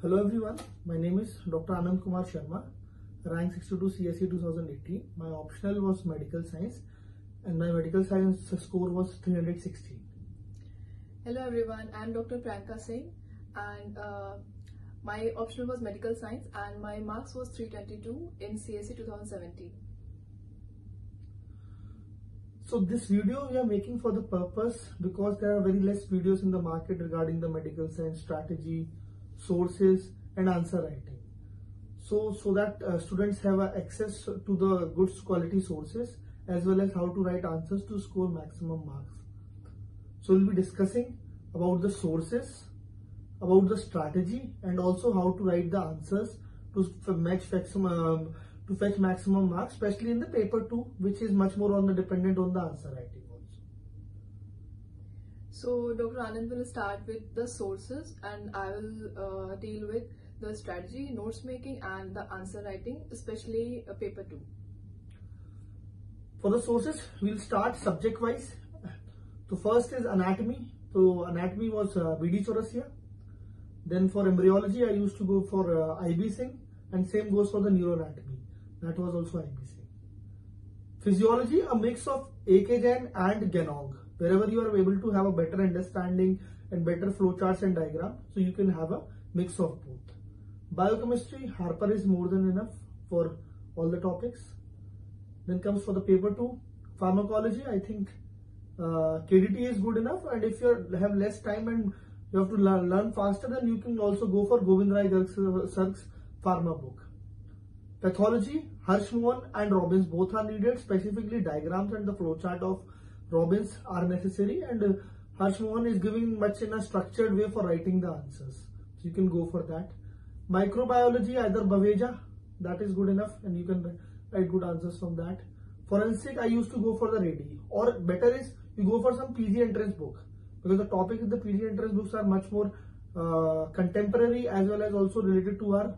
Hello everyone, my name is Dr. Anand Kumar Sharma, rank 62 CSE 2018. My optional was medical science and my medical science score was 316. Hello everyone, I am Dr. Priyanka Singh and my optional was medical science and my marks was 322 in CSE 2017. So this video we are making for the purpose because there are very less videos in the market regarding the medical science strategy, sources and answer writing. So that students have access to the good quality sources as well as how to write answers to score maximum marks. So we'll be discussing about the sources, about the strategy and also how to write the answers to fetch maximum marks, especially in the paper 2, which is much more dependent on the answer writing also. So Dr. Anand will start with the sources and I will deal with the strategy, notes making and the answer writing, especially paper 2. For the sources, we'll start subject wise. So first is anatomy. So anatomy was B.D. Chaurasia. Then for embryology, I used to go for I.B. Singh and same goes for the neuroanatomy. That was also I.B. Singh. Physiology, a mix of A.K. Jain and Genong. Wherever you are able to have a better understanding and better flowcharts and diagram, so you can have a mix of both. Biochemistry, Harper is more than enough for all the topics. Then comes for the paper 2, pharmacology, I think KDT is good enough, and if you have less time and you have to learn faster, then you can also go for Govind Rai Garg's pharma book. Pathology, Harsh Mohan and Robbins both are needed, specifically diagrams and the flowchart of Robbins are necessary, and Harsh Mohan is giving much in a structured way for writing the answers. So you can go for that. Microbiology, either Baveja, that is good enough and you can write good answers from that. Forensic, I used to go for the Reddy, or better is you go for some PG entrance book, because the topics in the PG entrance books are much more contemporary as well as also related to our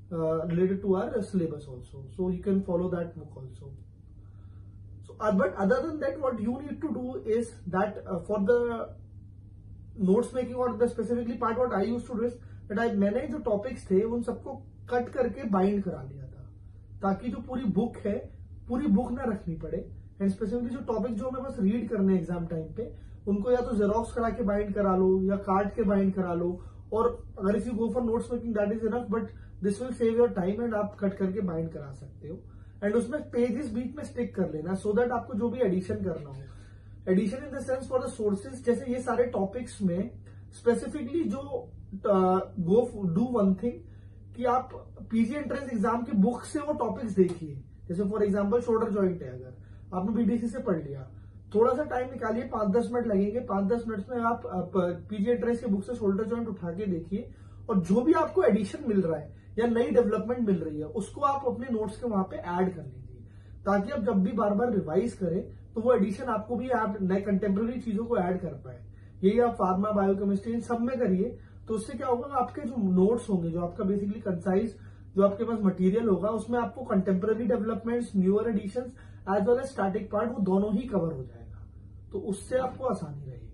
syllabus also. So you can follow that book also. So, but other than that, what you need to do is that for the notes making or the specifically part, what I used to do is that मैंने जो topics थे उन सबको cut करके bind करा लिया था, ताकि जो पूरी बुक है पूरी बुक ना रखनी पड़े, एंड स्पेसिफिकली जो टॉपिक जो हमें बस रीड करने एग्जाम टाइम पे उनको या तो जेरोक्स करा के बाइंड करा लो या काट के बाइंड करा लो, और अगर if you go for notes making that is enough, but this will save your time and आप कट करके बाइंड करा सकते हो, एंड उसमें पेजेस बीच में स्टिक कर लेना सो दैट आपको जो भी एडिशन करना हो, addition in the sense for the sources, जैसे ये सारे टॉपिक्स में स्पेसिफिकली जो गो डू वन थिंग कि आप पीजी एंट्रेंस एग्जाम की बुक से वो टॉपिक्स देखिए. जैसे फॉर एग्जांपल शोल्डर जॉइंट है, अगर आपने बीडीसी से पढ़ लिया, थोड़ा सा टाइम निकालिए, 5-10 मिनट लगेंगे, 5-10 मिनट में आप पीजी एंट्रेंस की बुक से शोल्डर जॉइंट उठा के देखिए, और जो भी आपको एडिशन मिल रहा है या नई डेवलपमेंट मिल रही है उसको आप अपने नोट्स के वहां पे ऐड कर लीजिए, ताकि आप जब भी बार बार रिवाइज करें तो वो एडिशन आपको भी आप नए कंटेम्प्रेरी चीजों को ऐड कर पाए. यही आप फार्मा, बायोकेमिस्ट्री इन सब में करिए, तो उससे क्या होगा, आपके जो नोट्स होंगे, जो आपका बेसिकली कंसाइज जो आपके पास मटेरियल होगा, उसमें आपको contemporary developments, newer editions as well as static part, वो दोनों ही कवर हो जाएगा, तो उससे आपको आसानी रहेगी.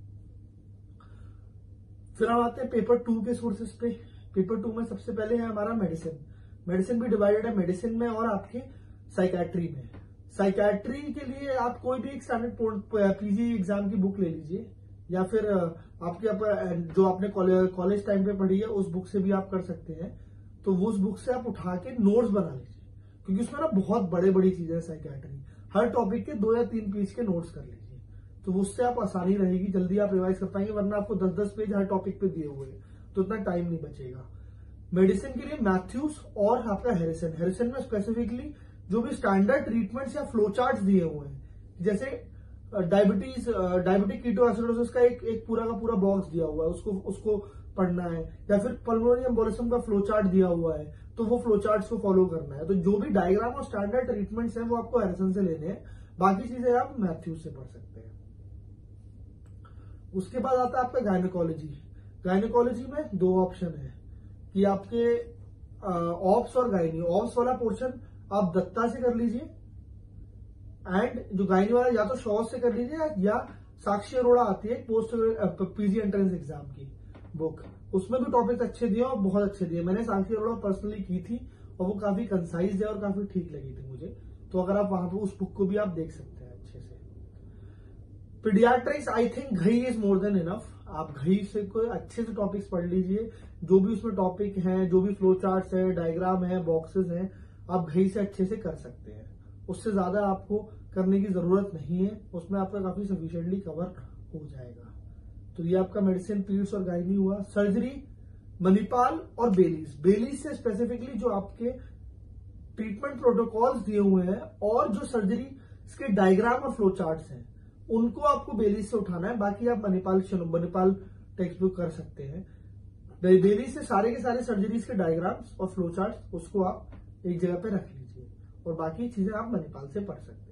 फिर हम आते हैं पेपर 2 के सोर्सेस पे. पेपर 2 में सबसे पहले है हमारा मेडिसिन. मेडिसिन भी डिवाइडेड है मेडिसिन में और आपके साइकैट्री में. साइकैट्री के लिए आप कोई भी एक स्टैंडर्ड पीजी एग्जाम की बुक ले लीजिए, या फिर आपके जो आपने कॉलेज टाइम पे पढ़ी है उस बुक से भी आप कर सकते हैं. तो वो उस बुक से आप उठा के नोट्स बना लीजिए, क्योंकि उसमें ना बहुत बड़ी बड़ी चीजें है साइकैट्री. हर टॉपिक के 2 या 3 पेज के नोट्स कर लीजिए, तो उससे आप आसानी रहेगी, जल्दी आप रिवाइज कर पाएंगे, वरना आपको 10-10 पेज हर टॉपिक पे दिए हुए हैं तो इतना टाइम नहीं बचेगा. मेडिसिन के लिए मैथ्यूज और आपका हेरिसन में स्पेसिफिकली जो भी स्टैंडर्ड ट्रीटमेंट्स या फ्लो चार्ट्स दिए हुए हैं, जैसे डायबिटिक कीटोएसिडोसिस का एक पूरा का पूरा बॉक्स दिया हुआ है, उसको पढ़ना है, या फिर पल्मोनरी एम्बोलिज्म का फ्लो चार्ट दिया हुआ है तो वो फ्लो चार्ट्स को फॉलो करना है. तो जो भी डायग्राम और स्टैंडर्ड ट्रीटमेंट्स हैं वो आपको हेरिसन से लेने हैं, बाकी चीजें आप मैथ्यूज से पढ़ सकते हैं. उसके बाद आता है आपका गायनेकोलॉजी. गायनेकोलॉजी में 2 ऑप्शन है कि आपके ऑप्स और गायनी. ऑप्स वाला पोर्शन आप दत्ता से कर लीजिए, एंड जो गायनी वाला या तो शॉस से कर लीजिए या साक्षी अरोड़ा आती है पोस्ट पीजी एंट्रेंस एग्जाम की, बुक, उसमें भी टॉपिक अच्छे दिए और बहुत अच्छे दिए। मैंने साक्षी अरोड़ा पर्सनली की थी और वो काफी कंसाइज है और काफी ठीक लगी थी मुझे। तो अगर आप वहां पर उस बुक को भी आप देख सकते हैं अच्छे से। Paediatrics I think Ghai is more than enough. आप घई से कोई अच्छे से टॉपिक्स पढ़ लीजिए, जो भी उसमें टॉपिक हैं, जो भी फ्लो चार्ट्स है, डायग्राम है, बॉक्सेस हैं, आप घई से अच्छे से कर सकते हैं। उससे ज्यादा आपको करने की जरूरत नहीं है, उसमें आपका काफी सफिशिएंटली कवर हो जाएगा। तो ये आपका मेडिसिन, पीड्स और गायनी हुआ। सर्जरी मणिपाल और बेलीज, बेलीज से स्पेसिफिकली जो आपके ट्रीटमेंट प्रोटोकॉल्स दिए हुए हैं और जो सर्जरी के डायग्राम और फ्लो चार्ट्स हैं, उनको आपको बेलीज से उठाना है। बाकी आप मणिपाल टेक्स्ट बुक कर सकते हैं। बेलीज से सारे के सारे सर्जरीज के डायग्राम्स और फ्लो चार्ट्स उसको आप एक जगह पे रख लीजिए और बाकी चीजें आप मणिपाल से पढ़ सकते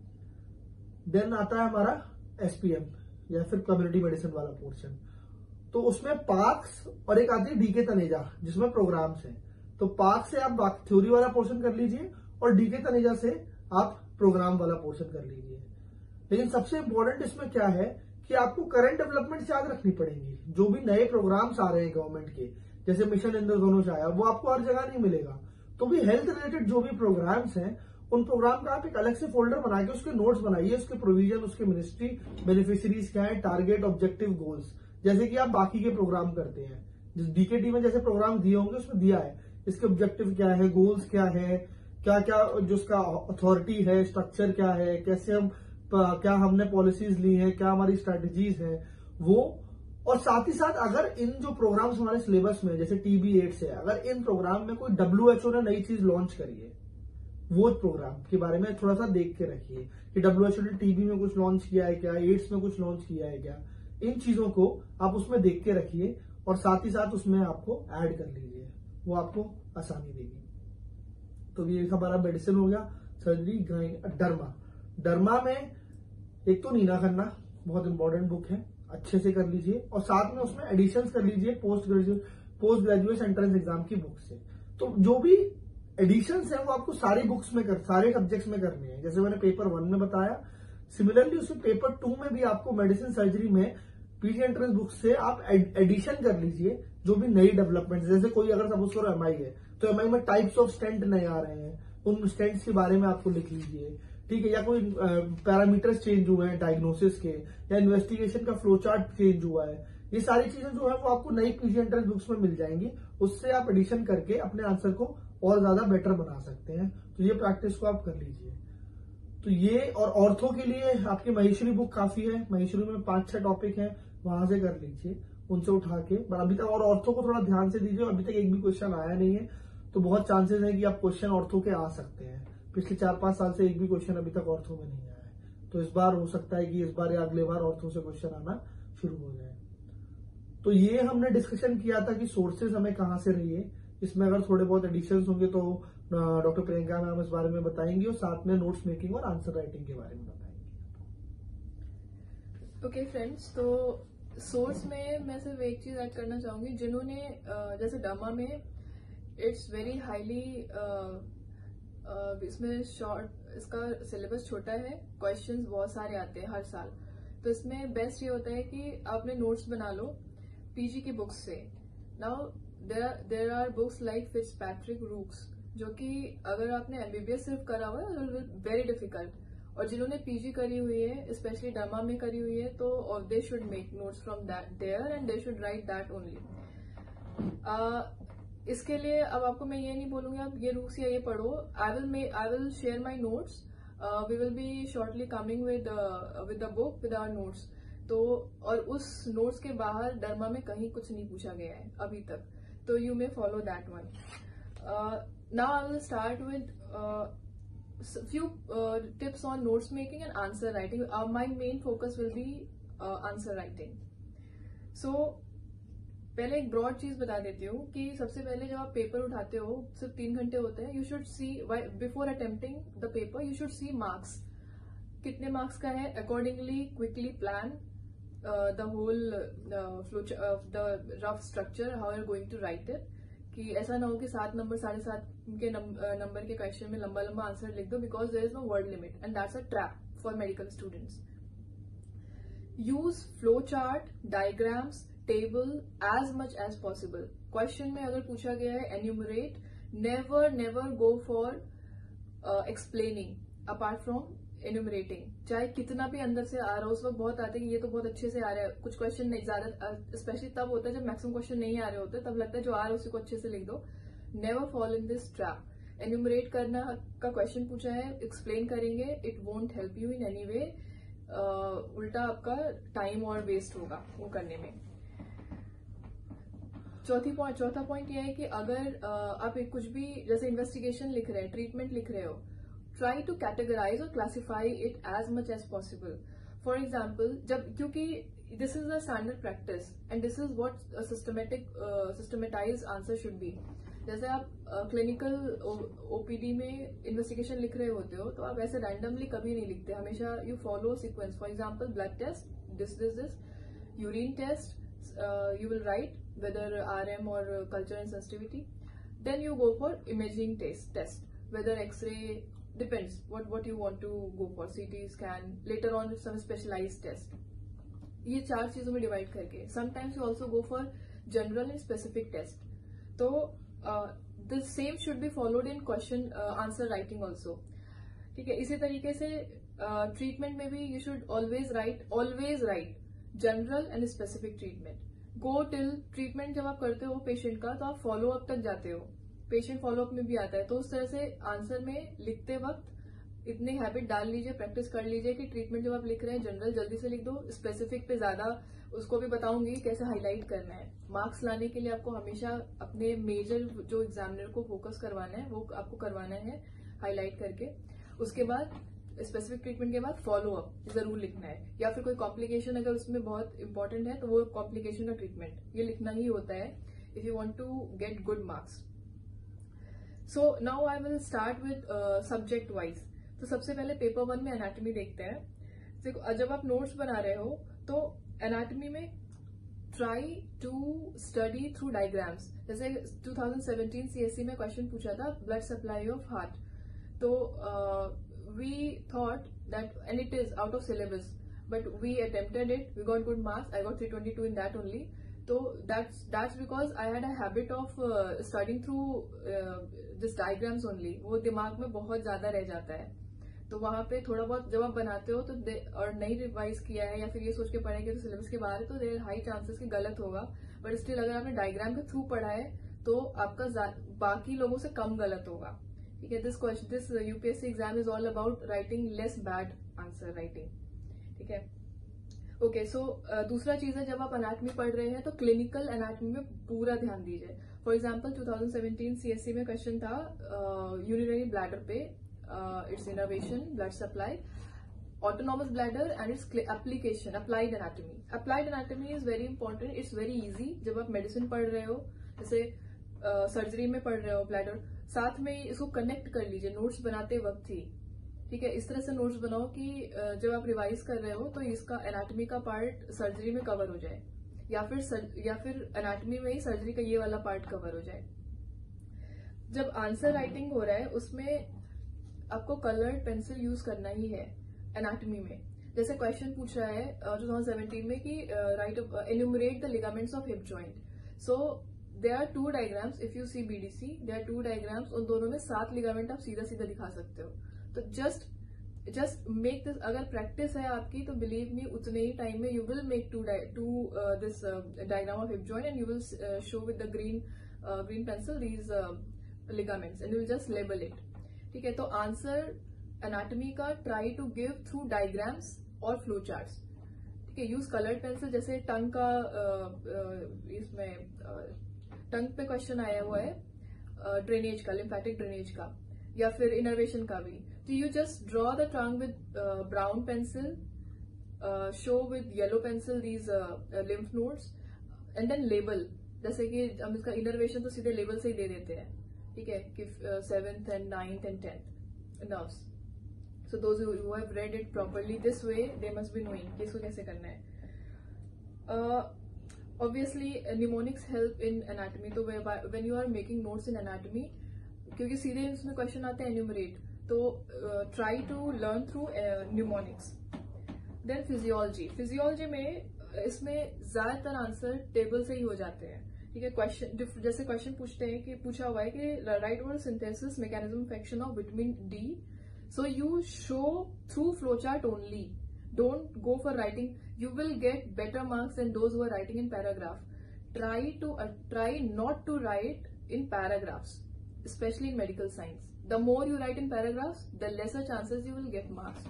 हैं। देन आता है हमारा एसपीएम या फिर कम्युनिटी मेडिसिन वाला पोर्शन। तो उसमें पार्क्स और एक आती है डीके तनेजा जिसमें प्रोग्राम्स हैं। तो पार्क से आप थ्योरी वाला पोर्शन कर लीजिए और डीके तनेजा से आप प्रोग्राम वाला पोर्शन कर लीजिए। लेकिन सबसे इंपॉर्टेंट इसमें क्या है कि आपको करंट डेवलपमेंट याद रखनी पड़ेंगी। जो भी नए प्रोग्राम्स आ रहे हैं गवर्नमेंट के, जैसे मिशन इंद्रधनुष आया, वो आपको हर जगह नहीं मिलेगा। तो भी हेल्थ रिलेटेड जो भी प्रोग्राम्स हैं, उन प्रोग्राम का आप एक अलग से फोल्डर बना के उसके नोट्स बनाइए, उसके प्रोविजन, उसके मिनिस्ट्री, बेनिफिशियरीज क्या है, टारगेट, ऑब्जेक्टिव, गोल्स, जैसे कि आप बाकी के प्रोग्राम करते हैं। जिस डीकेटी में जैसे प्रोग्राम दिए होंगे उसमें दिया है इसके ऑब्जेक्टिव क्या है, गोल्स क्या है, क्या क्या जो उसका अथॉरिटी है, स्ट्रक्चर क्या है, कैसे हम क्या हमने पॉलिसीज ली है, क्या हमारी स्ट्रेटेजीज है वो। और साथ ही साथ अगर इन जो प्रोग्राम्स हमारे सिलेबस में जैसे टीबी एड्स है, अगर इन प्रोग्राम में कोई WHO ने नई चीज लॉन्च करी है, वो प्रोग्राम के बारे में थोड़ा सा देख के रखिए कि WHO ने टीबी में कुछ लॉन्च किया है क्या, एड्स में कुछ लॉन्च किया है क्या। इन चीजों को आप उसमें देख के रखिए और साथ ही साथ उसमें आपको ऐड कर लीजिए, वो आपको आसानी देगी। तो ये हमारा मेडिसिन हो गया। सर्जरी, डर्मा, डर्मा में एक तो नीना खन्ना बहुत इंपॉर्टेंट बुक है, अच्छे से कर लीजिए और साथ में उसमें एडिशंस कर लीजिए पोस्ट ग्रेजुएट एंट्रेंस एग्जाम की बुक से। तो जो भी एडिशंस है वो आपको सारी बुक्स में सारे सब्जेक्ट्स में करने हैं, जैसे मैंने पेपर 1 में बताया। सिमिलरली उसमें पेपर 2 में भी आपको मेडिसिन सर्जरी में पीजी एंट्रेंस बुक से आप एडिशन कर लीजिए जो भी नई डेवलपमेंट, जैसे कोई अगर सपोज करो एमआई है तो एमआई में टाइप्स ऑफ स्टेंट नए आ रहे हैं, उन स्टेंट्स के बारे में आपको लिख लीजिए, ठीक है। या कोई पैरामीटर्स चेंज हुए हैं डायग्नोसिस के, या इन्वेस्टिगेशन का फ्लो चार्ट चेंज हुआ है, ये सारी चीजें जो है वो आपको नई पीजी एंट्रेंस बुक्स में मिल जाएंगी। उससे आप एडिशन करके अपने आंसर को और ज्यादा बेटर बना सकते हैं। तो ये प्रैक्टिस को आप कर लीजिए। तो ये और ऑर्थो के लिए आपकी महेश्वरी बुक काफी है, महेश्वरी में 5-6 टॉपिक है, वहां से कर लीजिए, उनसे उठा के। पर अभी तक और ऑर्थो को थोड़ा ध्यान से दीजिए, अभी तक एक भी क्वेश्चन आया नहीं है, तो बहुत चांसेस है कि आप क्वेश्चन ऑर्थो के आ सकते हैं। पिछले 4-5 साल से एक भी क्वेश्चन अभी तक ऑर्थो में नहीं आया है, तो इस बार हो सकता है कि इस बार या अगले बार ऑर्थो से क्वेश्चन आना शुरू हो जाए। तो ये हमने डिस्कशन किया था कि सोर्सेज हमें कहाँ से रहिए। इसमें अगर थोड़े बहुत एडिशंस होंगे तो डॉक्टर प्रियंका मैम इस बारे में बताएंगी और साथ में नोट्स मेकिंग और आंसर राइटिंग के बारे में बताएंगी। ओके फ्रेंड्स, तो सोर्स में मैं सिर्फ एक चीज ऐड करना चाहूंगी। जिन्होंने जैसे डर्मा में इट्स वेरी हाईली, इसमें शॉर्ट, इसका सिलेबस छोटा है, क्वेश्चंस बहुत सारे आते हैं हर साल। तो इसमें बेस्ट ये होता है कि आपने नोट्स बना लो पीजी की बुक्स से। Now there are books like Fitzpatrick Rook's, जो कि अगर आपने एमबीबीएस सिर्फ करा हुआ है तो वेरी डिफिकल्ट, और जिन्होंने पीजी करी हुई है स्पेशली डर्मा में करी हुई है तो they should make notes from that there and they should write that only. इसके लिए अब आपको मैं ये नहीं बोलूंगी आप ये रूक्स या ये पढ़ो। I will share my notes, we will be shortly coming with the book with our notes. तो और उस नोट्स के बाहर डर्मा में कहीं कुछ नहीं पूछा गया है अभी तक, तो you may follow that one. Now I will start with few tips on notes making and answer writing. My main focus will be answer writing. So पहले एक ब्रॉड चीज बता देती हूँ कि सबसे पहले जब आप पेपर उठाते हो सिर्फ 3 घंटे होते हैं। You should see before attempting the paper you should see marks, कितने मार्क्स का है, accordingly quickly plan the whole flow the rough structure how are going to write it, कि ऐसा ना हो कि 7 नंबर 7.5 के नंबर के क्वेश्चन में लंबा लंबा आंसर लिख दो, because there is no word limit and that's a trap for medical students. Use flow chart, diagrams, table as much as possible. Question में अगर पूछा गया है enumerate, never go for explaining apart from enumerating. चाहे कितना भी अंदर से आ रहा हो, उस वक्त बहुत आते हैं कि ये तो बहुत अच्छे से आ रहा है. कुछ क्वेश्चन नहीं, ज्यादा स्पेशली तब होता है जब मैक्सिमम क्वेश्चन नहीं आ रहे होते, तब लगता है जो आ रहा है उसी को अच्छे से लिख दो. Never fall in this trap. Enumerate करना का क्वेश्चन पूछा है, एक्सप्लेन करेंगे, it won't help you in any way. उल्टा आपका टाइम और वेस्ट होगा वो करने में. चौथा पॉइंट ये है कि अगर आप एक कुछ भी जैसे इन्वेस्टिगेशन लिख रहे हैं, ट्रीटमेंट लिख रहे हो, ट्राई टू कैटेगराइज और classify it as much as possible. For example, जब क्योंकि this is the standard practice and this is what systematise answer should be. जैसे आप क्लिनिकल ओपीडी में इन्वेस्टिगेशन लिख रहे होते हो तो आप ऐसे रैंडमली कभी नहीं लिखते, हमेशा you follow sequence. For example, blood test, this, urine test, you will write whether RM or culture and sensitivity. Then you go for imaging test, whether X-ray, depends what you want to go for, CT scan, later on some specialized test. ये 4 चीजों में divide करके. Sometimes you also go for general and specific test. तो the same should be followed in question answer writing also. ठीक है. इसी तरीके से ट्रीटमेंट में भी you should always write general and specific treatment. Go till treatment जब आप करते हो पेशेंट का तो आप फॉलो अप तक जाते हो, पेशेंट फॉलो अप में भी आता है. तो उस तरह से आंसर में लिखते वक्त इतने हैबिट डाल लीजिए, प्रैक्टिस कर लीजिए कि ट्रीटमेंट जब आप लिख रहे हैं जनरल जल्दी से लिख दो, स्पेसिफिक पे ज्यादा. उसको भी बताऊंगी कैसे हाईलाइट करना है. मार्क्स लाने के लिए आपको हमेशा अपने मेजर जो एग्जामिनर को फोकस करवाना है वो आपको करवाना है हाईलाइट करके. उसके बाद स्पेसिफिक ट्रीटमेंट के बाद फॉलो अप जरूर लिखना है, या फिर कोई कॉम्प्लिकेशन अगर उसमें बहुत इंपॉर्टेंट है तो वो कॉम्प्लिकेशन का ट्रीटमेंट ये लिखना ही होता है if you want to get good marks. So now I will start with subject wise. तो सबसे पहले पेपर 1 में एनाटॉमी देखते हैं. देखो, जब आप नोट्स बना रहे हो तो एनाटॉमी में try to study through diagrams. जैसे 2017 CSE में क्वेश्चन पूछा था ब्लड सप्लाई ऑफ हार्ट. तो we thought that, and it is out of syllabus, but we attempted it, we got good marks, I got 322 in that only. So that's because I had a habit of studying through this diagrams only. वो दिमाग में बहुत ज्यादा रह जाता है. तो वहां पे थोड़ा बहुत जब आप बनाते हो तो और नहीं रिवाइज किया है या फिर ये सोच के पढ़े कि तो सिलेबस के बाहर है तो देयर हाई चांसेस कि गलत होगा. बट स्टिल अगर आपने डायग्राम के थ्रू पढ़ा है तो आपका बाकी लोगों से कम गलत होगा. ठीक है. This UPSC exam is all about writing less bad answer writing. ठीक है. ओके. सो दूसरा चीज है, जब आप एनाटॉमी पढ़ रहे हैं तो क्लिनिकल एनाटॉमी में पूरा ध्यान दीजिए. फॉर एग्जांपल 2017 CSE में क्वेश्चन था यूरिनरी ब्लैडर पे, its innervation, blood supply, autonomous bladder and its application, applied anatomy. Applied anatomy is very important, it's very easy. जब आप मेडिसिन पढ़ रहे हो, जैसे सर्जरी में पढ़ रहे हो ब्लैडर, साथ में इसको कनेक्ट कर लीजिए नोट्स बनाते वक्त ही. ठीक है. इस तरह से नोट्स बनाओ कि जब आप रिवाइज कर रहे हो तो इसका एनाटॉमी का पार्ट सर्जरी में कवर हो जाए, या फिर एनाटॉमी में ही सर्जरी का ये वाला पार्ट कवर हो जाए. जब आंसर राइटिंग हो रहा है उसमें आपको कलर्ड पेंसिल यूज करना ही है एनाटॉमी में. जैसे क्वेश्चन पूछ रहा है 2017 में कि write enumerate the ligaments of hip joint. So there are 2 diagrams. If you see BDC, there are 2 diagrams. उन दोनों में 7 लिगामेंट आप सीधा सीधा दिखा सकते हो. तो just make this. अगर प्रैक्टिस है आपकी तो बिलीव मी उतने ही टाइम में you will make this diagram of hip joint and you will show with the green pencil these ligaments and you will just label it. ठीक है. तो आंसर एनाटॉमी का try to give through diagrams और flow charts. ठीक है. Use coloured pencil. जैसे tongue का इसमें टंग पे क्वेश्चन आया हुआ है ड्रेनेज का, लिम्फेटिक ड्रेनेज का, या फिर इनर्वेशन का भी. तो you just draw the tongue with brown pencil, show with yellow pencil these lymph nodes and then label. जैसे कि हम इसका इनर्वेशन तो सीधे लेबल से ही दे देते हैं. ठीक है. कि 7th and 9th and 10th nerves. So those who have read it properly this way, they must be knowing कि इसको कैसे करना है. Obviously mnemonics help in anatomy. तो when you are making notes in anatomy, क्योंकि सीधे उसमें question आते हैं enumerate, तो try to learn through mnemonics. Then physiology में इसमें ज्यादातर आंसर टेबल से ही हो जाते हैं, ठीक है। क्वेश्चन जैसे क्वेश्चन पूछते हैं कि पूछा हुआ है कि write about synthesis mechanism of action of vitamin D, so you show through flow chart only, don't go for writing, you will get better marks than those who are writing in paragraph. Try not to write in paragraphs, especially in medical science. The more you write in paragraphs, the lesser chances you will get marks.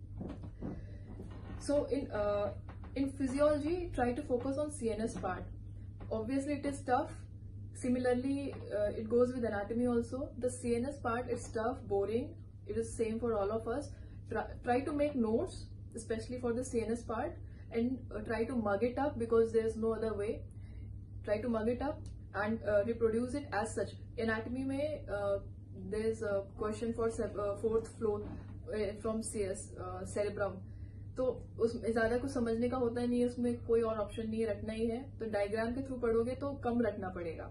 So in physiology, try to focus on CNS part. Obviously it is tough. Similarly, it goes with anatomy also. The CNS part is tough, boring. It is same for all of us. Try to make notes, especially for the CNS part, and try to mug it up because there's no other way. Try to mug it up and reproduce it as such. Anatomy mein there's a question for fourth floor from cerebrum. तो उसमें ज्यादा कुछ समझने का होता ही नहीं है, उसमें कोई और ऑप्शन नहीं है, रटना ही है। तो डायग्राम के थ्रू पढ़ोगे तो कम रटना पड़ेगा।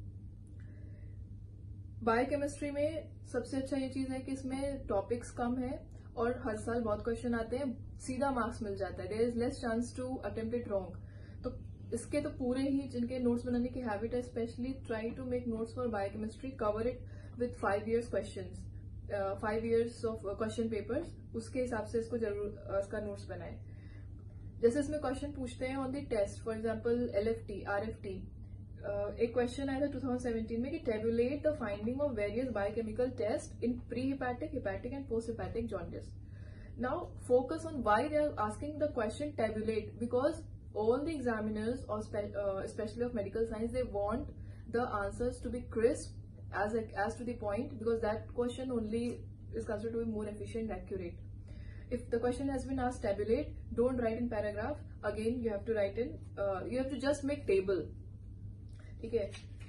बायोकेमिस्ट्री में सबसे अच्छा ये चीज है कि इसमें टॉपिक्स कम है और हर साल बहुत क्वेश्चन आते हैं, सीधा मार्क्स मिल जाता है। There is less chance to attempt it wrong. तो इसके तो पूरे ही जिनके नोट्स बनाने की हैबिट है, specially try to make notes for biochemistry, cover it with 5 years questions, 5 years of question papers, उसके हिसाब से इसको जरूर इसका नोट्स बनाए। जैसे इसमें क्वेश्चन पूछते हैं on the test, for example LFT, RFT। एक क्वेश्चन आया था 2017 में कि tabulate the finding of various biochemical test in pre hepatic, hepatic and post hepatic jaundice. Now focus on why they are asking the question tabulate, because all the examiners, or especially of medical science, they want the answers to be crisp, as to the point, because that question only is considered to be more efficient and accurate. If the question has been asked tabulate, don't write in paragraph. Again, you have to write in. You have to just make table. Okay.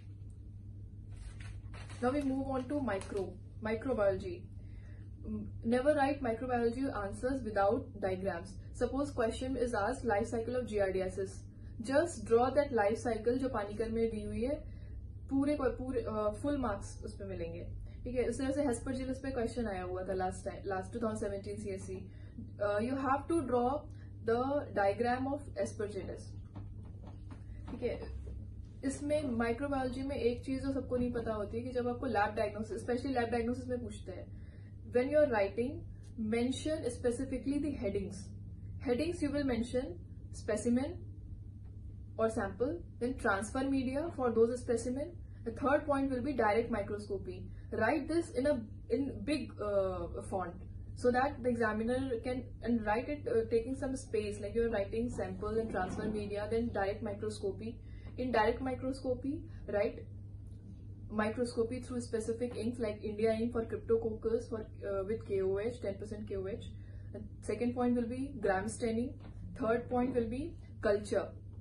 Now we move on to microbiology. Never write microbiology answers without diagrams. Suppose question is asked life cycle of giardiasis. Just draw that life cycle जो पानीकर में दी हुई है, पूरे full marks उसमें मिलेंगे, ठीक है। उस तरह से हेस्परजिलस पे क्वेश्चन आया हुआ था last 2017 CSE। You have to draw the diagram of aspergillus, ठीक है। इसमें माइक्रोबायोलॉजी में एक चीज जो सबको नहीं पता होती है कि जब आपको lab diagnosis, specially lab diagnosis में पूछते हैं, when you are writing, mention specifically the headings. Headings you will mention specimen or sample, then transfer media for those specimen. The third point will be direct microscopy. Write this in big font so that the examiner can, and write it taking some space, like you are writing sample and transfer media, then direct microscopy. In direct microscopy, write microscopy through specific inks like India ink for Cryptococcus with KOH, 10% KOH. And second point will be gram staining. Third point will be culture.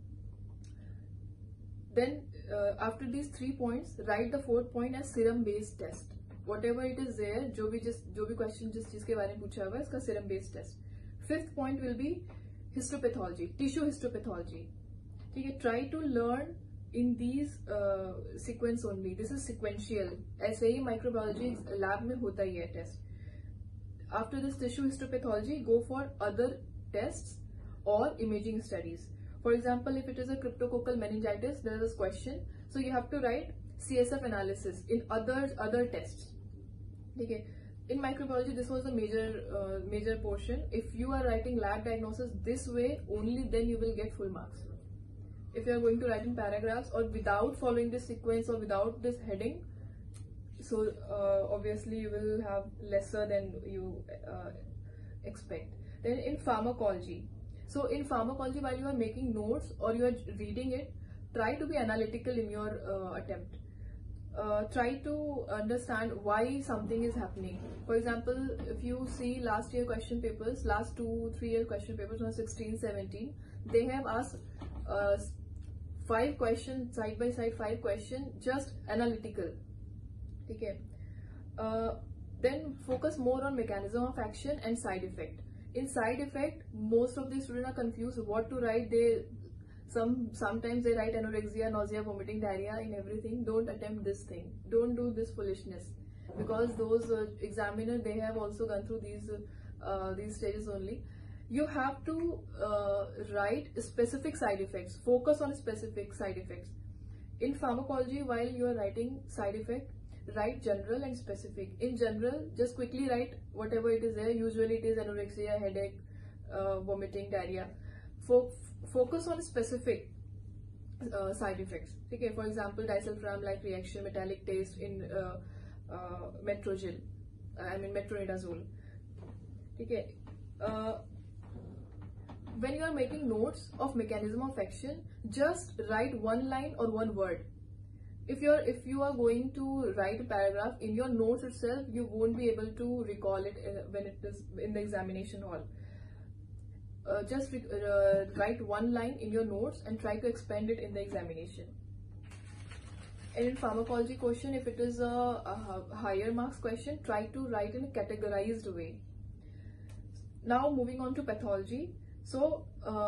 Then after these 3 points, write the fourth point as serum based test. Whatever it is there, जो भी question जिस चीज के बारे में पूछा हुआ है, इसका serum based test. Fifth point will be histopathology, tissue histopathology. ठीक है, try to learn in these sequence only. This is sequential. ऐसे ही microbiology lab में होता ही है test. After this tissue histopathology, go for other tests or imaging studies. For example, if it is a cryptococcal meningitis, there is this question. So you have to write CSF analysis in other tests. Okay. In microbiology, this was a major portion. If you are writing lab diagnosis this way, only then you will get full marks. If you are going to write in paragraphs or without following this sequence or without this heading, so obviously you will have lesser than you expect. Then in pharmacology, so in pharmacology, while you are making notes or you are reading it, try to be analytical in your attempt. Try to understand why something is happening. For example, if you see last year question papers, last 2-3 year question papers on 16-17, they have asked 5 questions, side by side 5 questions, just analytical. Okay. Then focus more on mechanism of action and side effect. In side effect, most of the students are confused what to write. Sometimes they write anorexia, nausea, vomiting, diarrhea in everything. Don't attempt this thing. Don't do this foolishness, because those examiners, they have also gone through these stages only. you have to write specific side effects, focus on specific side effects. In pharmacology, while you are writing side effect, write general and specific. In general, just quickly write whatever it is there. Usually it is anorexia, headache, vomiting, diarrhea. Focus on specific side effects. Okay, for example, disulfiram-like reaction, metallic taste in metronidazole. Okay. When you are making notes of mechanism of action, just write one line or one word. If you are going to write a paragraph in your notes itself, you won't be able to recall it when it is in the examination hall. Just write one line in your notes and try to expand it in the examination. And in pharmacology question, if it is a higher marks question, try to write in a categorized way. Now moving on to pathology. So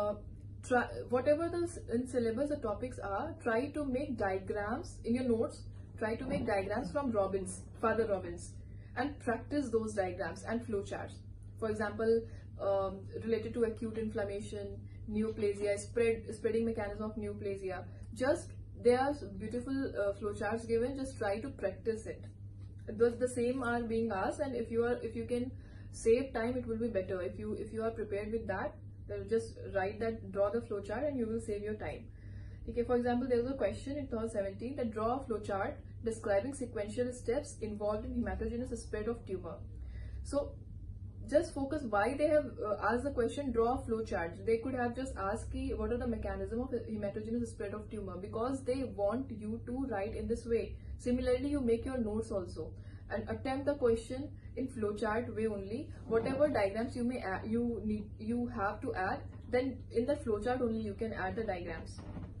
whatever in syllabus the topics are, try to make diagrams in your notes. Try to make diagrams from Father Robbins, and practice those diagrams and flowcharts. For example, related to acute inflammation, neoplasia, spreading mechanism of neoplasia. Just there are beautiful flowcharts given. Just try to practice it. The same are being asked, and if you can save time, it will be better. If you are prepared with that, just write that, draw the flowchart, and you will save your time. Okay, for example, there was a question in 2017 that draw a flowchart describing sequential steps involved in hematogenous spread of tumor. So just focus why they have asked the question, draw a flowchart. They could have just asked what are the mechanism of hematogenous spread of tumor, because they want you to write in this way. Similarly, you make your notes also and attempt the question in flowchart way only. Whatever diagrams you may add, you have to add, then in the flowchart only you can add the diagrams.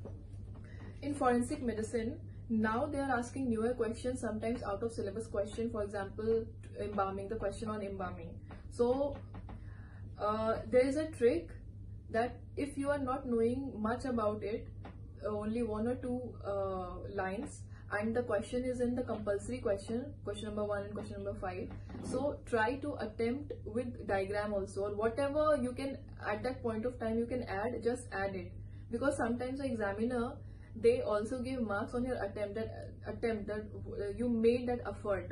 In forensic medicine, now they are asking newer questions, sometimes out of syllabus question. For example, embalming, the question on embalming. So there is a trick that if you are not knowing much about it, only one or two lines, and the question is in the compulsory question number 1 and question number 5. So try to attempt with diagram also, or whatever you can at that point of time you can add, just add it, because sometimes the examiner, they also give marks on your attempt that you made that effort.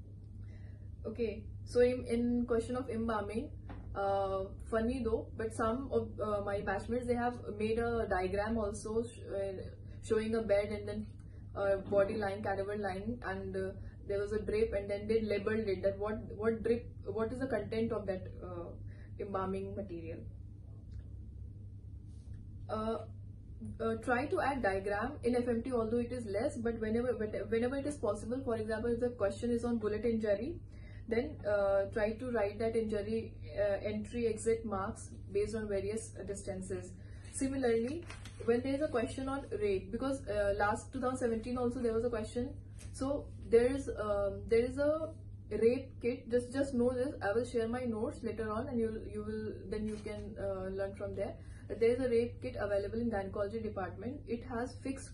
Okay, so in question of embalming, funny though, but some of my batchmates, they have made a diagram also showing a bed and then body line, cadaver line, and there was a drape, and then they labeled it that what is the content of that embalming material. Try to add diagram in FMT, although it is less, but whenever it is possible. For example, if the question is on bullet injury, then try to write that injury entry exit marks based on various distances. Similarly, when there is a question on rape, because last 2017 also there was a question, so there is a rape kit. Just know this. I will share my notes later on, and you can learn from there. There is a rape kit available in gynecology department. It has fixed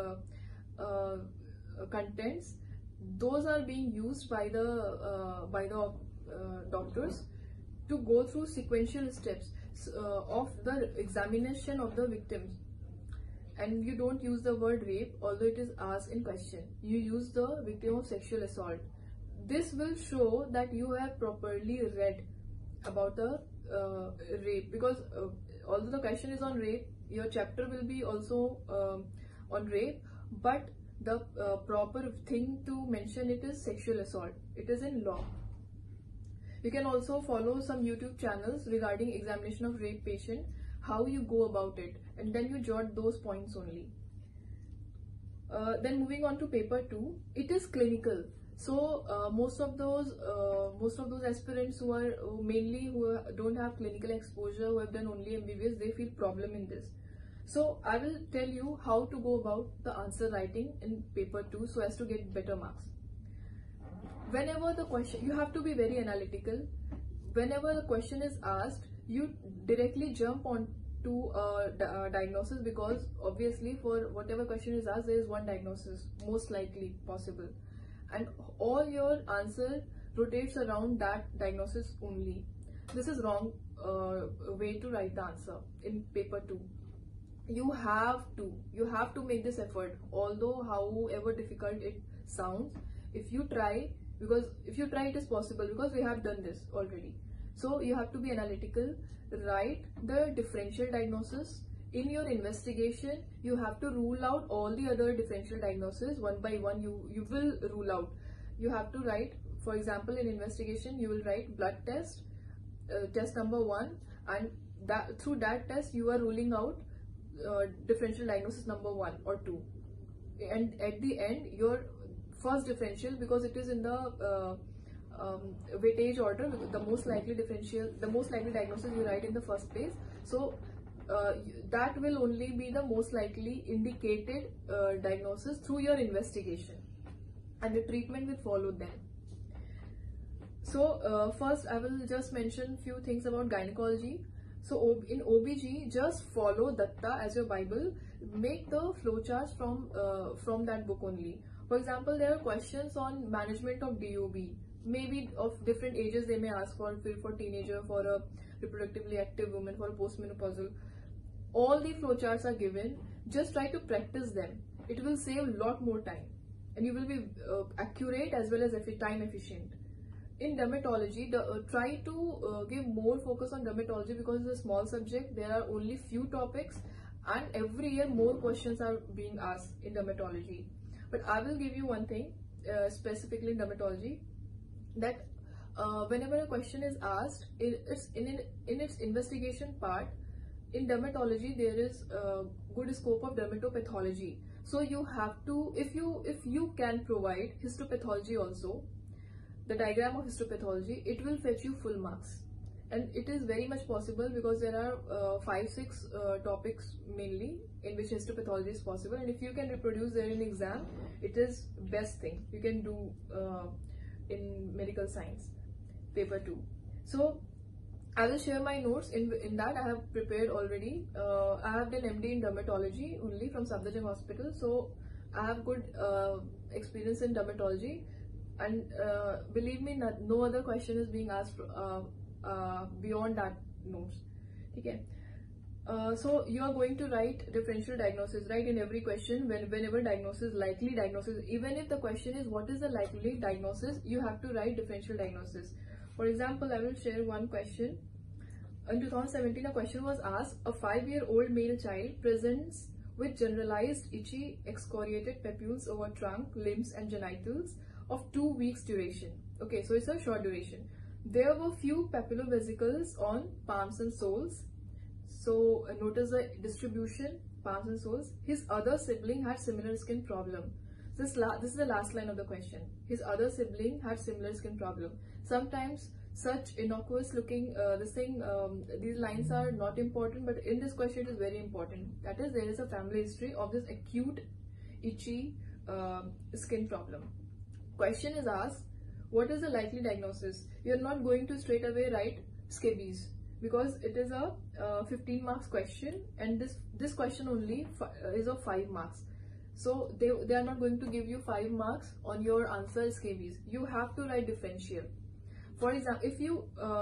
contents. Those are being used by the doctors to go through sequential steps of the examination of the victims. And you don't use the word rape, although it is asked in question. You use the victim of sexual assault. This will show that you have properly read about the rape, because although the question is on rape, your chapter will be also on rape, but the proper thing to mention it is sexual assault. It is in law. You can also follow some YouTube channels regarding examination of rape patient, how you go about it, and then you jot those points only. Then moving on to paper 2, it is clinical. So most of those aspirants who don't have clinical exposure, who have done only MBBS, they feel problem in this. So I will tell you how to go about the answer writing in paper 2 so as to get better marks. Whenever the question, you have to be very analytical. Whenever the question is asked, you directly jump on to diagnosis, because obviously for whatever question is asked, there is one diagnosis most likely possible, and all your answer rotates around that diagnosis only. this is wrong way to write the answer in paper 2. You have to make this effort, although however difficult it sounds. If you try, it is possible, because we have done this already. So you have to be analytical, write the differential diagnosis. In your investigation, you have to rule out all the other differential diagnoses one by one. You will rule out. You have to write, for example, in investigation, you will write blood test, test number 1, and that through that test you are ruling out differential diagnosis number 1 or 2, and at the end your first differential, because it is in the weightage order, the most likely diagnosis you write in the first place. So that will only be the most likely indicated diagnosis through your investigation, and the treatment will follow then. So first I will just mention few things about gynecology. So in OBG, just follow Datta as your Bible. Make the flowcharts from that book only. For example, there are questions on management of DOB. Maybe of different ages they may ask for teenager, for a reproductively active woman, for a postmenopausal. All the flowcharts are given. Just try to practice them. It will save a lot more time, and you will be accurate as well as time efficient. In dermatology, try to give more focus on dermatology, because it's a small subject. There are only few topics, and every year more questions are being asked in dermatology. But I will give you one thing specifically in dermatology, that whenever a question is asked, in its investigation part, in dermatology there is a good scope of dermatopathology. So you have to, if you can provide histopathology also, the diagram of histopathology, it will fetch you full marks. And it is very much possible, because there are 5-6 topics mainly in which histopathology is possible, and if you can reproduce there in exam, it is best thing you can do in medical science paper 2. So I will share my notes. In that I have prepared already. I have done MD in dermatology only from Safdarjung Hospital, so I have good experience in dermatology, and believe me, no other question is being asked beyond that notes. Okay. So you are going to write differential diagnosis, right? In every question, whenever diagnosis, likely diagnosis, even if the question is what is the likely diagnosis, you have to write differential diagnosis. For example, I will share one question. In 2017, a question was asked: a 5-year-old male child presents with generalized itchy excoriated papules over trunk, limbs and genitals of 2 weeks duration. Okay, so it's a short duration. There were few papulovesicles on palms and soles. So notice the distribution, palms and soles. His other sibling had similar skin problem. This is the last line of the question. His other sibling had similar skin problem. Sometimes such innocuous looking these lines are not important, but in this question it is very important. That is, there is a family history of this acute itchy skin problem. Question is asked, what is the likely diagnosis? You are not going to straight away write scabies, because it is a 15 marks question, and this question only is of 5 marks. So they are not going to give you 5 marks on your answer scabies. You have to write differential. For example, if you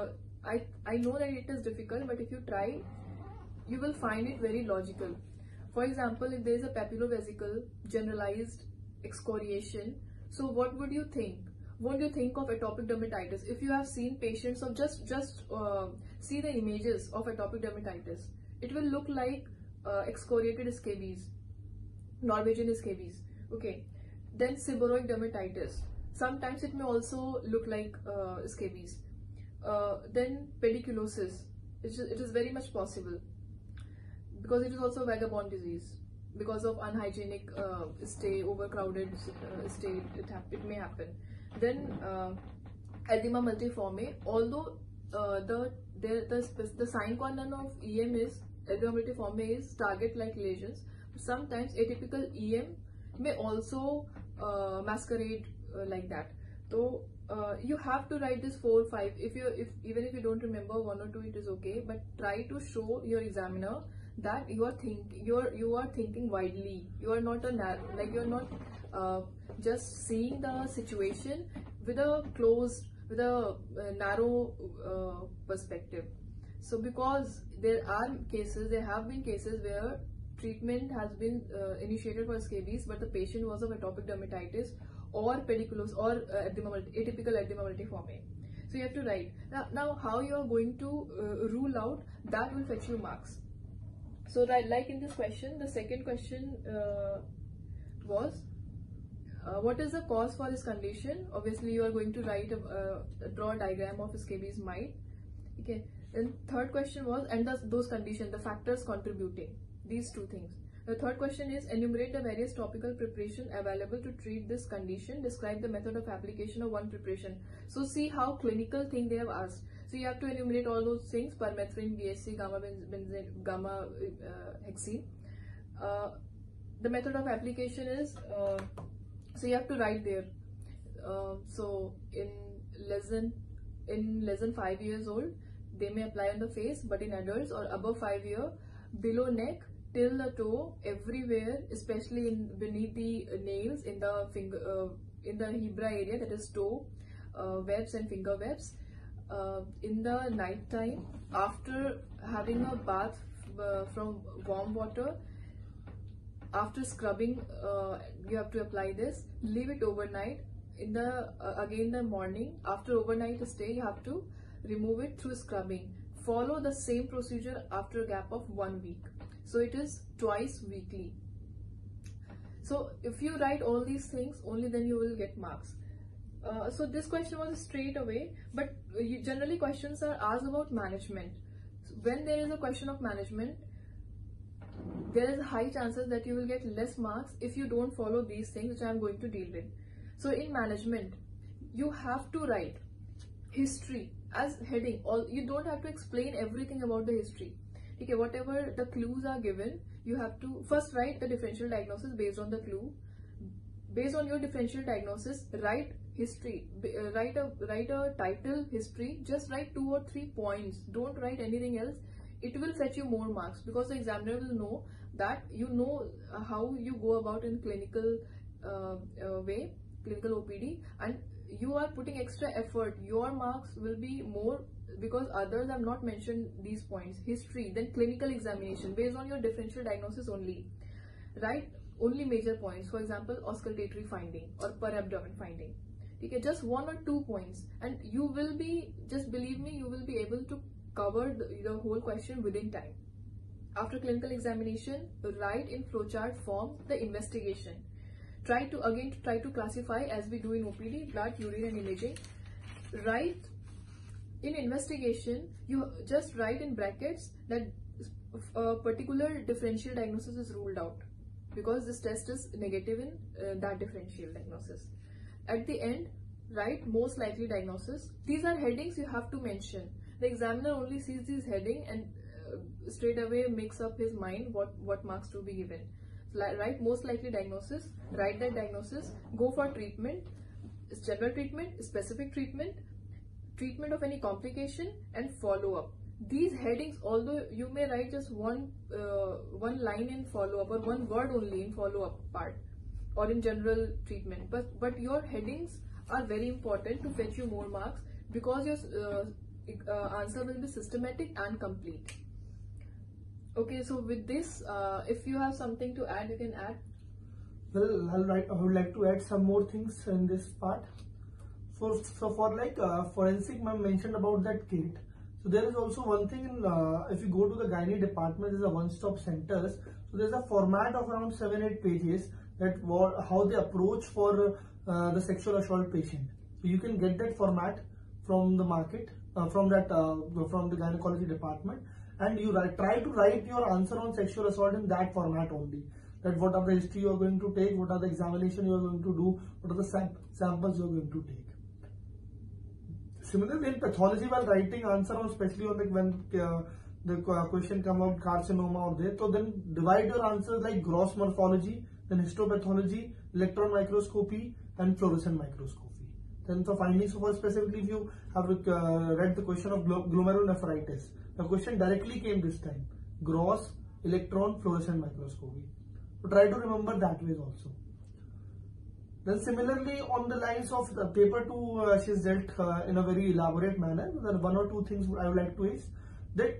I know that it is difficult, but if you try, you will find it very logical. For example, if there is a papulovesicle generalized excoriation, so what would you think? Won't you think of atopic dermatitis? If you have seen patients of just see the images of atopic dermatitis, it will look like excoriated scabies, Norwegian scabies. Okay, then seborrheic dermatitis. Sometimes it may also look like scabies. Then pediculosis. It is very much possible, because it is also vagabond disease. Because of unhygienic stay, overcrowded stay, it may happen. Then edema multiforme. Although the sine qua non of EM is edema multiforme is target-like lesions, sometimes atypical EM may also masquerade like that. So you have to write this 4 or 5. Even if you don't remember 1 or 2, it is okay. But try to show your examiner that you are thinking widely. You are not you are not just seeing the situation with a closed narrow perspective. So because there have been cases where treatment has been initiated for scabies, but the patient was of atopic dermatitis or pediculose or atypical erythema multiforme. So you have to write. Now how you are going to rule out, that will fetch you marks. So like in this question, the second question was, what is the cause for this condition? Obviously you are going to write draw a diagram of scabies mite. Okay. Then third question was, and those conditions, the factors contributing, these two things. The third question is, enumerate the various topical preparation available to treat this condition. Describe the method of application of one preparation. So see how clinical thing they have asked. So you have to enumerate all those things: permethrin, BSC, gamma hexene. The method of application is, so you have to write there. So in less than 5 years old, they may apply on the face, but in adults or above 5 years, below neck till the toe, everywhere, especially beneath the nails, in the finger, in the hebra area, that is toe webs and finger webs. In the night time, after having a bath from warm water, after scrubbing, you have to apply this. Leave it overnight. In the again the morning, after overnight stay, you have to remove it through scrubbing. Follow the same procedure after a gap of 1 week. So it is twice weekly. So if you write all these things, only then you will get marks. So this question was straight away, but generally questions are asked about management. So when there is a question of management, there is high chances that you will get less marks if you don't follow these things, which I am going to deal with. So in management, you have to write history as heading. You don't have to explain everything about the history. Okay, whatever the clues are given, you have to first write the differential diagnosis based on the clue. Based on your differential diagnosis, write history. Write a title history. Just write 2 or 3 points. Don't write anything else. It will fetch you more marks because the examiner will know that you know how you go about in clinical way, clinical OPD, and you are putting extra effort. Your marks will be more because others have not mentioned these points. History, then clinical examination based on your differential diagnosis only. Write only major points. For example, auscultatory finding or per abdomen finding. Okay, just 1 or 2 points, and you will be, just believe me, you will be able to cover the whole question within time. After clinical examination, write in flowchart form the investigation. Try to classify, as we do in OPD, blood, urine and imaging. Write in investigation, you just write in brackets that a particular differential diagnosis is ruled out because this test is negative in that differential diagnosis. At the end, write most likely diagnosis. These are headings you have to mention. The examiner only sees this heading and straight away makes up his mind what marks to be given. So write most likely diagnosis, write that diagnosis, go for treatment, general treatment, specific treatment, treatment of any complication, and follow up. These headings, although you may write just one line in follow up or one word only in follow up part or in general treatment, but your headings are very important to fetch you more marks because your answer will be systematic and complete. Okay, so with this, if you have something to add, you can add. Well, I would like to add some more things in this part. So for like forensic, ma'am mentioned about that kit. So there is also one thing in, if you go to the gynae department, there's a one-stop centers. So there's a format of around 7-8 pages that how they approach for the sexual assault patient. So you can get that format from the market, from the gynecology department, and you try to write your answer on sexual assault in that format only. That what are the history you are going to take, what are the examination you are going to do, what are the samples you are going to take. Similarly, in pathology, while writing answer on, especially on when the question come out carcinoma or there, so then divide your answers like gross morphology, then histopathology, electron microscopy, and fluorescent microscopy. Then the findings for specifically, if you have read the question of glomerulonephritis, the question directly came this time: gross, electron, fluorescent microscopy. So try to remember that way also. Then similarly on the lines of the paper 2, she's dealt in a very elaborate manner. There are one or two things I would like to is that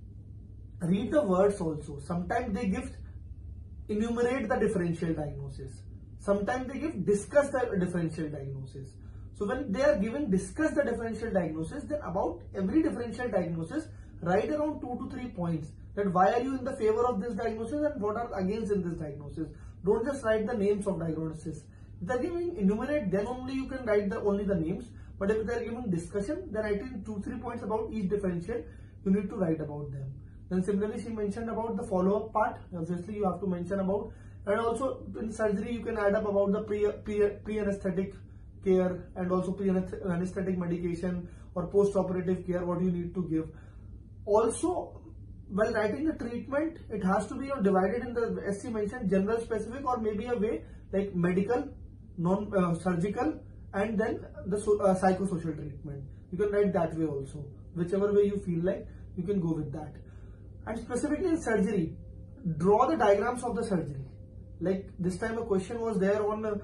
read the words also. Sometimes they give enumerate the differential diagnosis. Sometimes they give discuss the differential diagnosis. So when they are given discuss the differential diagnosis, then about every differential diagnosis, write around 2 to 3 points. That why are you in the favor of this diagnosis and what are against in this diagnosis. Don't just write the names of diagnosis. If they are giving enumerate, then only you can write only the names. But if they are giving discussion, then writing 2-3 points about each differential, you need to write about them. Then similarly, she mentioned about the follow-up part. Obviously, you have to mention about, and also in surgery, you can add up about the pre-anesthetic care and also pre-anesthetic medication or post-operative care, what you need to give. Also, while writing the treatment, it has to be divided in the, as she mentioned, general, specific, or maybe a way like medical, non-surgical, and then the psychosocial treatment. You can write that way also. Whichever way you feel like, you can go with that. And specifically in surgery, draw the diagrams of the surgery. Like this time a question was there on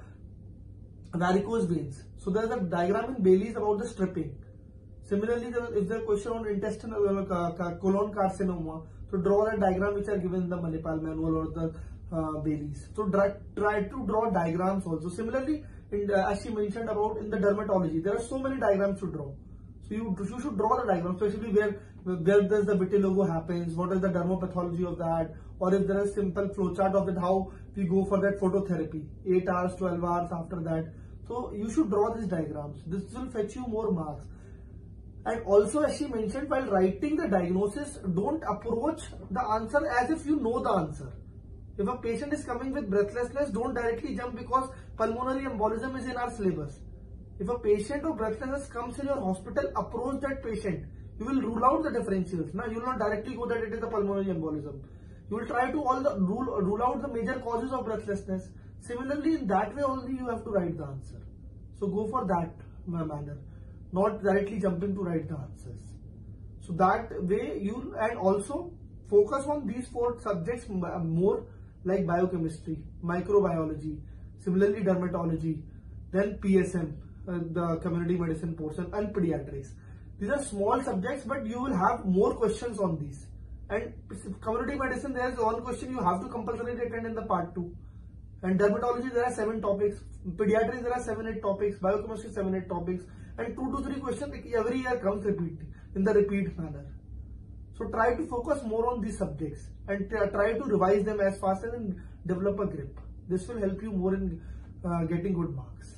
varicose veins. So there is a diagram in Bailey's about the stripping. Similarly, if there is a question on intestinal colon carcinoma, so draw the diagram which are given in the Manipal manual or the Bailey's. So try to draw diagrams also. Similarly, as she mentioned about in the dermatology, there are so many diagrams to draw. So you should draw the diagram, especially where does the vitiligo happens, what is the dermopathology of that, or if there is simple flowchart of it, how we go for that phototherapy, 8 hours, 12 hours after that. So you should draw these diagrams. This will fetch you more marks. And also, as she mentioned, while writing the diagnosis, don't approach the answer as if you know the answer. If a patient is coming with breathlessness, don't directly jump because pulmonary embolism is in our syllabus. If a patient of breathlessness comes in your hospital, approach that patient. You will rule out the differentials. Now, you will not directly go that it is a pulmonary embolism. You will try to rule out the major causes of breathlessness. Similarly, in that way only you have to write the answer. So go for that manner, not directly jumping to write the answers. So that way you, and also focus on these 4 subjects more, like biochemistry, microbiology, similarly dermatology, then PSM, the community medicine portion, and pediatrics. These are small subjects, but you will have more questions on these. And community medicine, there is one question you have to compulsorily attend in the part 2. And dermatology, there are 7 topics. Pediatrics, there are 7-8 topics. Biochemistry, 7-8 topics. And 2 to 3 questions every year comes in the repeat manner. So try to focus more on these subjects and try to revise them as fast and develop a grip. This will help you more in getting good marks.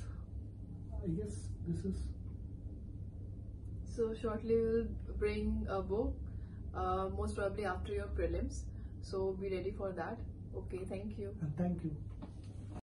I guess this is. So shortly we will bring a book, most probably after your prelims. So be ready for that. Okay, thank you. Thank you.